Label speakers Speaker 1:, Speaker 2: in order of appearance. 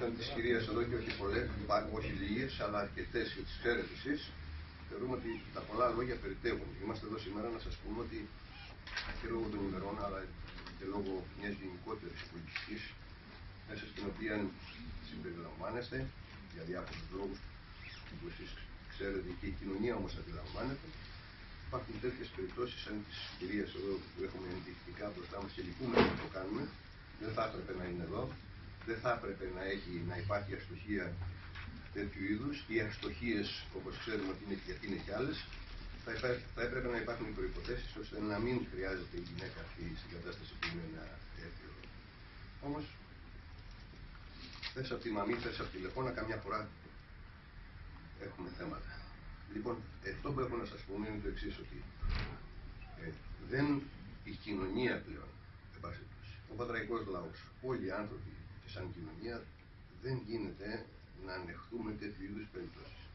Speaker 1: σαν τις κυρίες εδώ και όχι πολλές, όχι λίγες, αλλά αρκετές και τις ξέρετε εσείς, θεωρούμε ότι τα πολλά λόγια περιττεύουν. Είμαστε εδώ σήμερα να σας πούμε ότι και λόγω των ημερών, αλλά και λόγω μιας γενικότερης πολιτικής, μέσα στην οποία συμπεριλαμβάνεστε για διάφορους λόγους που εσείς ξέρετε και η κοινωνία όμως αντιλαμβάνεται. Υπάρχουν τέτοιες περιπτώσεις σαν τις κυρίες εδώ που έχουμε ενδεικτικά μπροστά μας και λυπούμε να το κάνουμε. Δεν θα έπρεπε να είναι εδώ. Δεν θα έπρεπε να υπάρχει αστοχία τέτοιου είδους. Οι αστοχίες, όπως ξέρουμε ότι είναι, γιατί είναι και άλλες, θα έπρεπε να υπάρχουν οι προϋποθέσεις ώστε να μην χρειάζεται η γυναίκα αυτή στην κατάσταση που είναι να έρθει εδώ. Όμως, θες από τη μαμή, θες από τηλεφώνα, καμιά φορά έχουμε θέματα. Λοιπόν, αυτό που έχω να σας πούμε είναι το εξής, ότι η κοινωνία πλέον, ο πατραϊκός λαός, όλοι οι άνθρωποι και σαν κοινωνία, δεν γίνεται να ανεχθούμε τέτοιου είδους περιπτώσεις.